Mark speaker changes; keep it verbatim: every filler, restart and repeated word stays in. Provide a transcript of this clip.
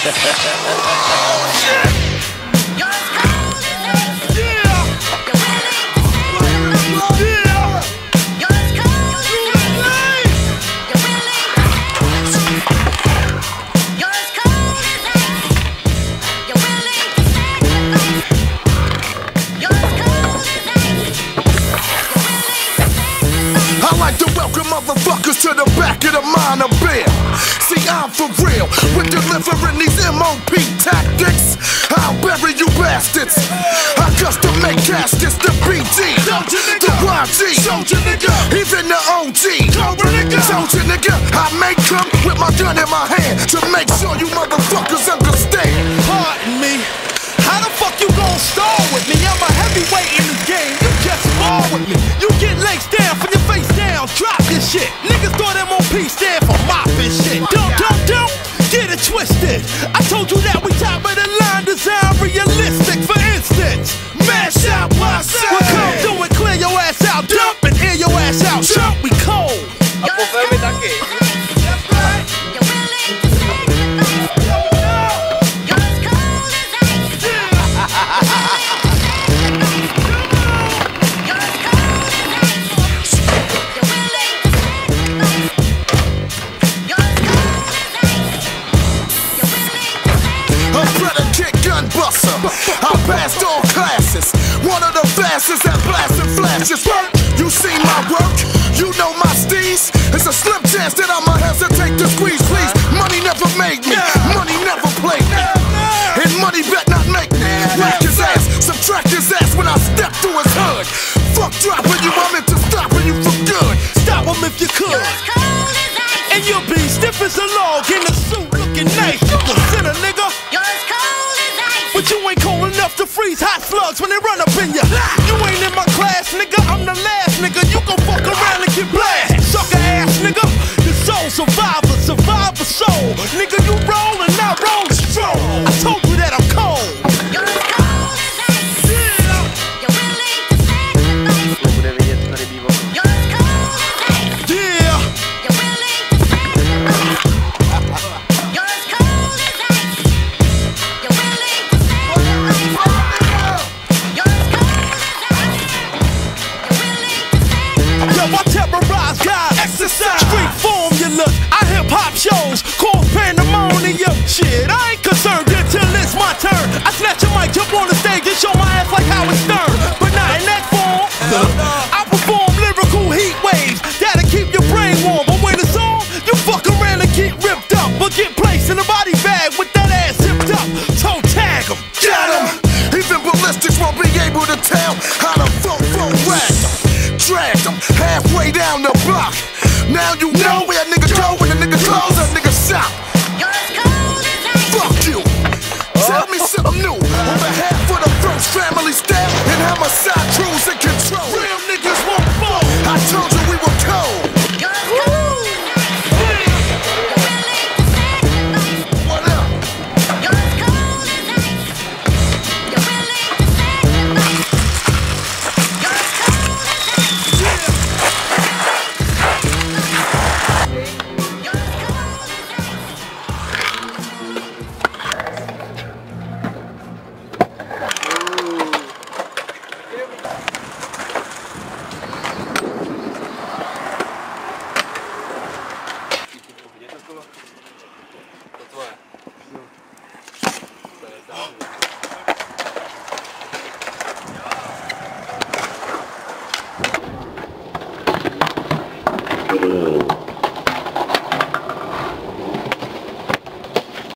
Speaker 1: Motherfuckers to the back of the minor bill. See, I'm for real with delivering these M O P tactics. I'll bury you bastards. I custom make caskets, the B G, the Y G, even the O G. Soldier nigga, I make come with my gun in my hand to make sure you motherfuckers understand.
Speaker 2: Pardon me, how the fuck you gon' stall with me? I'm a heavyweight in this game, you just fall with me. You get legs down from your face down, drop your shit. Niggas thought M O P stand for mopping shit. Don't, don't, don't get it twisted. I told you that we top of the line, design realistic. For instance, mash out myself. We come through and clear your ass out, dump and air your ass out. Jump, we cold.
Speaker 1: I passed all classes, one of the fastest at blasting flashes. You see my work, you know my steez. It's a slim chance that I'ma hesitate to squeeze, please. Money never made me, money never played me, and money bet not make me. Whack his ass, subtract his ass when I step through his hood. Fuck dropping you, I'm into stopping you for good.
Speaker 2: Stop him if you could. And you'll be stiff as a log in a suit looking nice. You a sinner, nigga. But you ain't cold enough to freeze hot slugs when they run up in ya. You ain't in my class, nigga, I'm the last nigga. You gon' fuck around and get blasted. Sucker ass nigga, the soul survivor, survivor soul. Nigga, you roll and I roll strong. I told you that I'm cold. Shows called pandemonium. Shit, I ain't concerned until it's my turn. I snatch a mic, jump on the stage and show my ass like Howard Stern. But not in that form. I perform lyrical heat waves that'll keep your brain warm. But when it's on, you fuck around and get ripped up, but get placed in a body bag with that ass zipped up. Toe tag 'em,
Speaker 1: got 'em. Even ballistics won't be able to tell how to fo-fo rag 'em. Drag 'em halfway down the block. Now you know where a nigga go when a nigga close, a nigga shop. Fuck you. Tell me something new. On behalf of the first family staff and homicide crews in control. Real niggas won't fall. I told you we were cold. What up?